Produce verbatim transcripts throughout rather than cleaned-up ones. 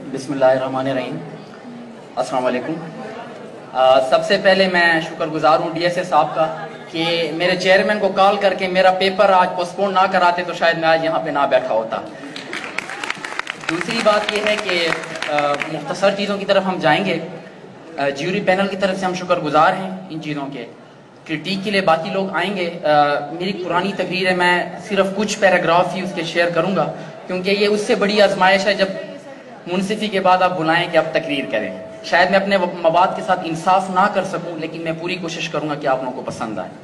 बिस्मिल्लाहिर्रहमानिर्रहीम। अस्सलाम वालेकुम। सबसे पहले मैं शुक्रगुजार हूँ डी एस ए साहब का कि मेरे चेयरमैन को कॉल करके मेरा पेपर आज पोस्टपोन ना कराते तो शायद मैं आज यहाँ पे ना बैठा होता। दूसरी बात यह है कि मुख्तसर चीज़ों की तरफ हम जाएंगे। ज्यूरी पैनल की तरफ से हम शुक्रगुजार हैं इन चीज़ों के। क्रिटिक के लिए बाकी लोग आएंगे। आ, मेरी पुरानी तकरीर है, मैं सिर्फ कुछ पैराग्राफ ही उसके शेयर करूँगा क्योंकि ये उससे बड़ी आजमाइश है जब मुनसिफी के बाद आप बुलाएं कि आप तकरीर करें। शायद मैं अपने मवाद के साथ इंसाफ ना कर सकूं, लेकिन मैं पूरी कोशिश करूंगा कि आप लोगों को पसंद आए।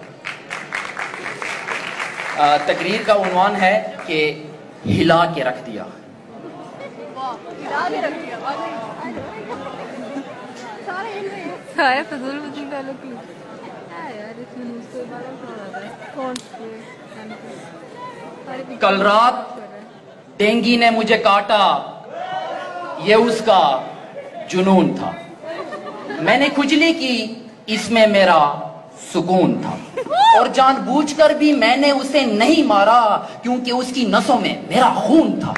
आ, तकरीर का उन्वान है कि हिला के रख दिया। कल रात डेंगी ने मुझे काटा, ये उसका जुनून था। मैंने खुजली की, इसमें मेरा सुकून था। और जानबूझकर भी मैंने उसे नहीं मारा क्योंकि उसकी नसों में मेरा खून था।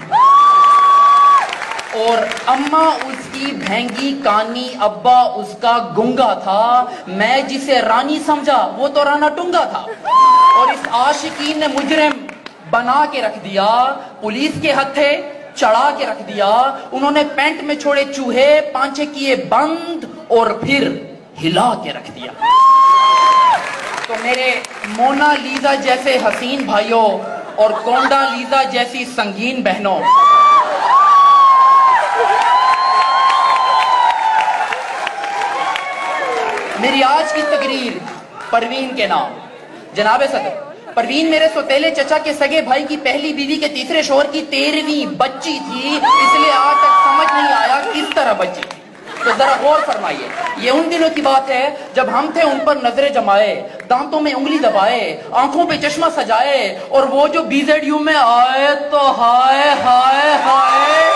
और अम्मा उसकी भैंगी कानी, अब्बा उसका गुंगा था। मैं जिसे रानी समझा वो तो राना टुंगा था। और इस आशिकीन ने मुजरिम बना के रख दिया, पुलिस के हथे चढ़ा के रख दिया। उन्होंने पैंट में छोड़े चूहे, पांचे किए बंद और फिर हिला के रख दिया। तो मेरे मोना लीजा जैसे हसीन भाइयों और कोंडा लीजा जैसी संगीन बहनों, मेरी आज की तकरीर परवीन के नाम। जनाबे सदर, परवीन मेरे सोतेले चचा के सगे भाई की पहली बीवी के तीसरे शोहर की तेरहवीं बच्ची थी, इसलिए आज तक समझ नहीं आया किस तरह बच्ची। तो जरा गौर फरमाइए, ये उन दिनों की बात है जब हम थे उन पर नजरें जमाए, दांतों में उंगली दबाए, आंखों पे चश्मा सजाए, और वो जो बीजेडयू में आए तो हाय हाय हाय।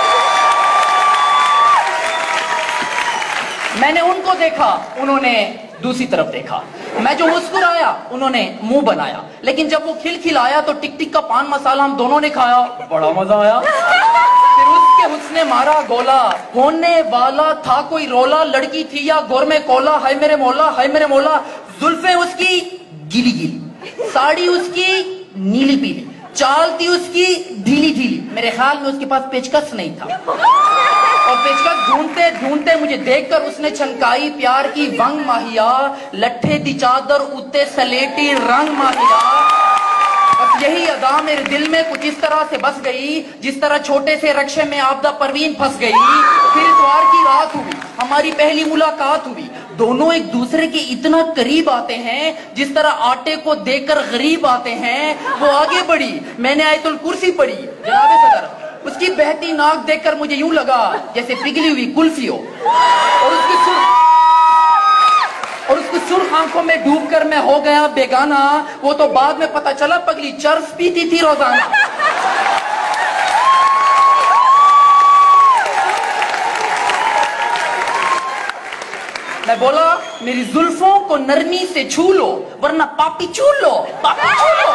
मैंने उनको देखा, उन्होंने दूसरी तरफ देखा। मैं जो मुस्कुराया, उन्होंने मुंह बनाया। लेकिन जब वो खिलखिलाया तो टिक टिक का पान मसाला हम दोनों ने खाया, बड़ा मजा आया। फिर उसके हुस्ने मारा गोला, होने वाला था कोई रोला। लड़की थी या गोर में कोला, हाय मेरे मौला हाय मेरे मौला। जुल्फे उसकी गिली गिली, साड़ी उसकी नीली पीली, चाल थी उसकी ढीली ढीली। मेरे ख्याल में उसके पास पेचकस नहीं था, और पेचकस ढूंढते ढूंढते मुझे देखकर उसने छनकाई प्यार की वंग माहिया। लट्ठे दी चादर उत्ते सलेटी रंग माहिया। बस यही अदा मेरे दिल में कुछ इस तरह से बस गई जिस तरह छोटे से रक्शे में आपदा परवीन फंस गई। फिर इतवार की रात हुई, हमारी पहली मुलाकात हुई। दोनों एक दूसरे के इतना करीब आते हैं जिस तरह आटे को देखकर गरीब आते हैं। वो आगे बढ़ी, मैंने आयतुल कुर्सी पढ़ी। जनाबे सदर, उसकी बहती नाक देखकर मुझे यूं लगा जैसे पिघली हुई कुल्फी हो। और उसकी सुर्ख और उसकी सुर्ख आंखों में डूबकर मैं हो गया बेगाना। वो तो बाद में पता चला पगली चर्स पीती थी रोजाना। मैं बोला, मेरी जुल्फों को नरमी से छू लो वरना पापी छू लो, पापी छू लो।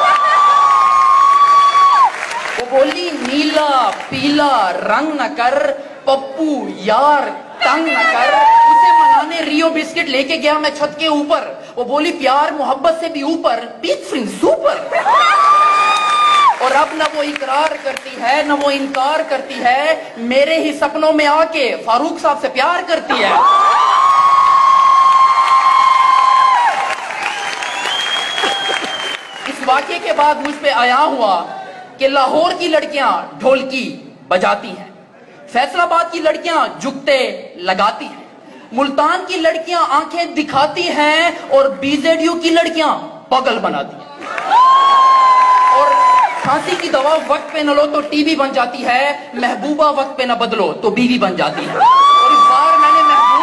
वो बोली, नीला पीला रंग न कर, पप्पू यार तंग न कर। उसे मनाने रियो बिस्किट लेके गया मैं छत के ऊपर। वो बोली, प्यार मोहब्बत से भी ऊपर, पीक फ्रिंग सुपर। और अब न वो इकरार करती है न वो इनकार करती है, मेरे ही सपनों में आके फारूक साहब से प्यार करती है। इस वाक्य के बाद मुझ पे आया हुआ कि लाहौर की लड़कियां ढोलकी बजाती हैं, फैसलाबाद की लड़कियां जुगते लगाती हैं, मुल्तान की लड़कियां आंखें दिखाती हैं, और बीजेडयू की लड़कियां पागल बनाती हैं। और खांसी की दवा वक्त पे न लो तो टीबी बन जाती है, महबूबा वक्त पे न बदलो तो बीवी बन जाती है। और इस बार मैंने महबूब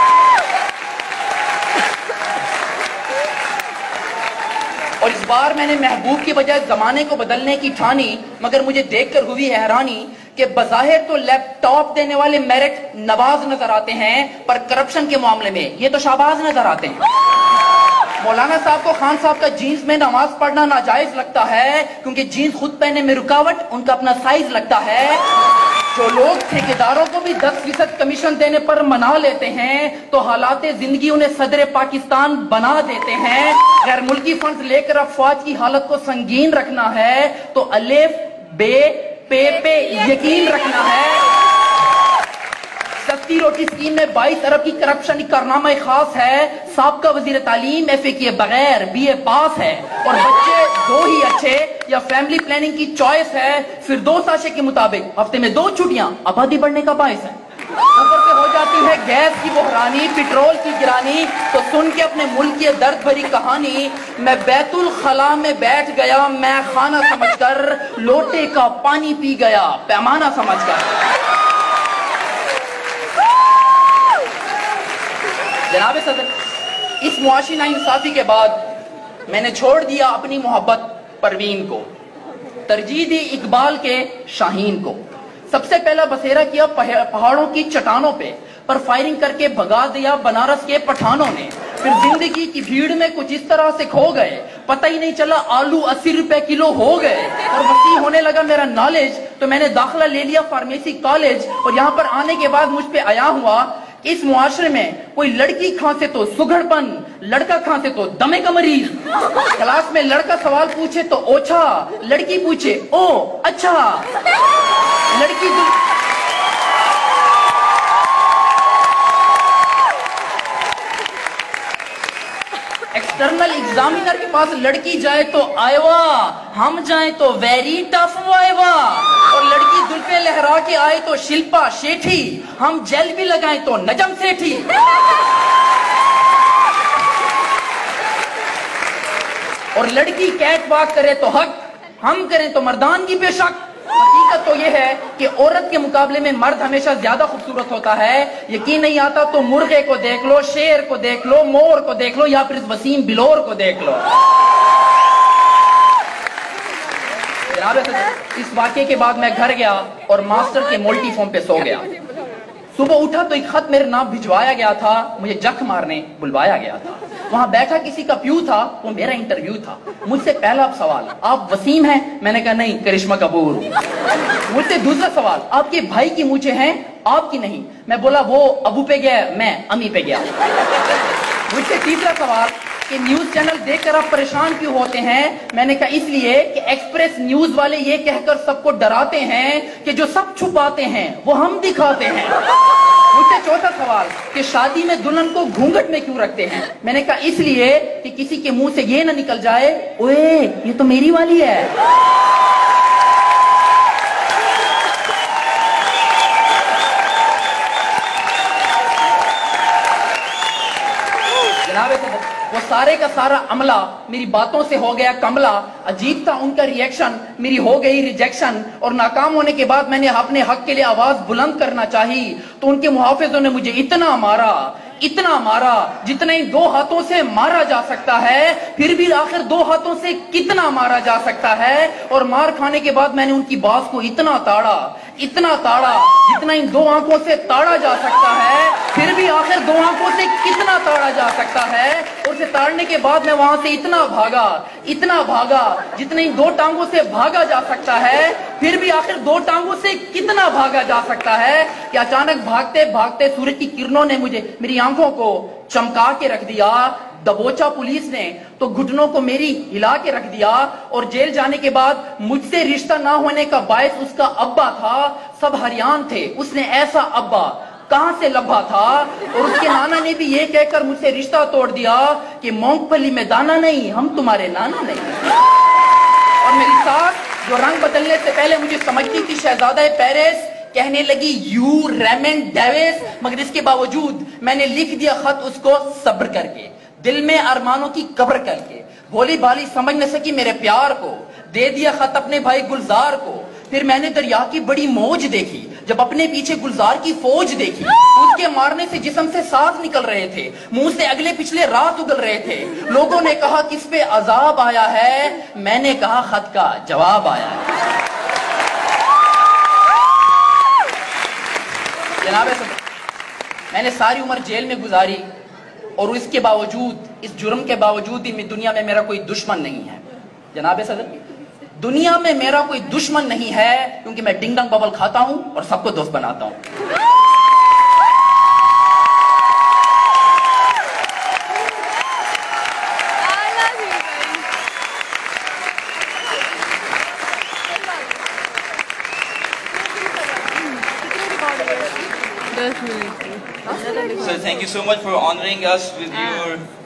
और इस बार मैंने महबूब की बजाय जमाने को बदलने की ठानी। मगर मुझे देखकर हुई हैरानी कि बज़ाहिर तो लैपटॉप देने वाले मेरिट नवाज नजर आते हैं, पर करप्शन के मामले में ये तो शाहबाज नजर आते हैं। मौलाना साहब को खान साहब का जीन्स में नमाज पढ़ना नाजायज लगता है क्योंकि जीन्स खुद पहनने में रुकावट उनका अपना साइज लगता है। جو لوگ ٹھیکیداروں کو بھی دس فیصد کمیشن دینے پر منا لیتے ہیں تو حالات زندگی انہیں صدر پاکستان بنا دیتے ہیں. غیر ملکی فنڈز لے کر افواج کی حالت کو سنگین رکھنا ہے تو الف بے پے پہ یقین رکھنا ہے. سستی روٹی اسکیم میں بائیس ارب کی کرپشن کارنامہ خاص ہے. سابقہ وزیر تعلیم ایف اے کیے بغیر بی اے پاس ہے اور بچے دو ہی اچھے یا فیملی پلاننگ کی چوائس ہے. پھر دو ساشے کے مطابق ہفتے میں دو چھٹیاں آبادی بڑھنے کا باعث ہے. اوپر سے ہو جاتی ہے گیس کی بحرانی, پیٹرول کی گرانی. تو سن کے اپنے ملک کی درد بھری کہانی میں بیت الخلا میں بیٹھ گیا, میں خانہ سمجھ کر لوٹے کا پانی پی گیا پیمانہ سمجھ کر. جناب صدر, اس معاشی ناانصافی کے بعد میں نے چھوڑ دیا اپنی محبت پروین کو, ترجیح دی اقبال کے شاہین کو. سب سے پہلا بسیرا کیا پہاڑوں کی چٹانوں پہ, پر فائرنگ کر کے بھگا دیا بنارس کے پٹھانوں نے. پھر زندگی کی بھیڑ میں کچھ اس طرح سے کھو گئے, پتہ ہی نہیں چلا آلو اسی روپے کلو ہو گئے. اور وسیع ہونے لگا میرا نالج تو میں نے داخلہ لے لیا فارمیسی کالج. اور یہاں پر آنے کے بعد مجھ پہ آیا ہوا اس معاشرے میں کوئی لڑکی کھانسے تو سگڑ پن, لڑکا کھانسے تو دمے کا مریض. کلاس میں لڑکا سوال پوچھے تو اوچھا, لڑکی پوچھے او اچھا. لڑکی دل... ایکسٹرنل ایگزامینر کے پاس لڑکی جائے تو آئیوا, ہم جائیں تو ویری ٹف وائیوا. اور لڑکی زلفیں لہرا کے آئے تو شلپا شیٹھی, ہم جیل بھی لگائیں تو نجم سیٹھی. اور لڑکی کیٹ واک کرے تو حق, ہم کریں تو مردانگی بے شک. حقیقت تو یہ ہے کہ عورت کے مقابلے میں مرد ہمیشہ زیادہ خوبصورت ہوتا ہے. یقین نہیں آتا تو مرغے کو دیکھ لو, شیر کو دیکھ لو, مور کو دیکھ لو, یا پھر وسیم بلور کو دیکھ لو. اس واقعے کے بعد میں گھر گیا اور ماسٹر کے مولٹی فارم پہ سو گیا. صبح اٹھا تو ایک خط میرے نام بھجوایا گیا تھا, مجھے جک مارنے بلوایا گیا تھا. وہاں بیٹھا کسی کا پیو تھا, وہ میرا انٹرویو تھا. مجھ سے پہلا سوال, آپ وسیم ہیں؟ میں نے کہا نہیں, کرشمہ کپور. مجھ سے دوسرا سوال, آپ کے بھائی کی مونچھیں ہیں آپ کی نہیں؟ میں بولا وہ ابو پہ گیا, میں امی پہ گیا. مجھ سے تیسرا سوال کہ نیوز چینل دیکھ کر آپ پریشان کیوں ہوتے ہیں؟ میں نے کہا اس لیے کہ ایکسپریس نیوز والے یہ کہہ کر سب کو ڈراتے ہیں کہ جو سب چھپاتے ہیں وہ ہم دکھاتے ہیں. مجھ سے چوتھا سوال کہ شادی میں دلہن کو گھونگھٹ میں کیوں رکھتے ہیں؟ میں نے کہا اس لیے کہ کسی کے منہ سے یہ نہ نکل جائے اوے یہ تو میری والی ہے. جناب وہ سارے کا سارا عملہ میری باتوں سے ہو گیا کملا. عجیب تھا ان کا ریئیکشن, میری ہو گئی ریجیکشن. اور ناکام ہونے کے بعد میں نے اپنے حق کے لیے آواز بلند کرنا چاہی تو ان کے محافظوں نے مجھے اتنا مارا اتنا مارا جتنا ہی دو ہاتھوں سے مارا جا سکتا ہے. پھر بھی آخر دو ہاتھوں سے کتنا مارا جا سکتا ہے. اور مار کھانے کے بعد میں نے ان کی بات کو اتنا تاڑا اتنا تاڑا جتنا ان دو آنکھوں سے تاڑا جا سکتا ہے. پھر بھی آخر دو آنکھوں سے کتنا تاڑا جا سکتا ہے. اور اسے تاڑنے کے بعد میں وہاں سے اتنا بھاگا اتنا بھاگا جتنا ان دو ٹانگوں سے بھاگا جا سکتا ہے. پھر بھی آخر دو ٹانگوں سے کتنا بھاگا جا سکتا ہے کہ اچانک بھاگتے بھاگتے سورج کی کرنوں نے مجھے میری آنکھوں کو چمکا کے رکھ دیا. دبوچا پولیس نے تو گھٹنوں کو میری ہلا کے رکھ دیا. اور جیل جانے کے بعد مجھ سے رشتہ نہ ہونے کا باعث اس کا ابا تھا. سب حیران تھے اس نے ایسا ابا کہاں سے لبھا تھا. اور اس کے نانا نے بھی یہ کہہ کر مجھ سے رشتہ توڑ دیا کہ مونگ پھلی میں دانا نہیں, ہم تمہارے نانا نہیں. اور میری ساتھ جو رنگ بدلنے سے پہلے مجھے سمجھتی تھی شہزادہ پیرس, کہنے لگی یو ریمنڈ ڈیوس. مگر اس کے باوجود میں نے لکھ دیا خط اس کو صبر کر کے, دل میں ارمانوں کی قبر کر کے. بھولی بھالی سمجھ نہ سکی میرے پیار کو, دے دیا خط اپنے بھائی گلزار کو. پھر میں نے دریا کی بڑی موج دیکھی جب اپنے پیچھے گلزار کی فوج دیکھی. اس کے مارنے سے جسم سے سانس نکل رہے تھے, منہ سے اگلے پچھلے رات اگل رہے تھے. لوگوں نے کہا کس پہ عذاب آیا ہے, میں نے کہا خط کا جواب آیا ہے. جناب صدر, میں نے ساری عمر جیل میں گزاری اور اس کے باوجود, اس جرم کے باوجود بھی دنیا میں میرا کوئی دشمن نہیں ہے. جناب صدر, دنیا میں میرا کوئی دشمن نہیں ہے کیونکہ میں ڈنگ ڈنگ ببل کھاتا ہوں اور سب کو دوست بناتا ہوں. So thank you so much for honoring us with your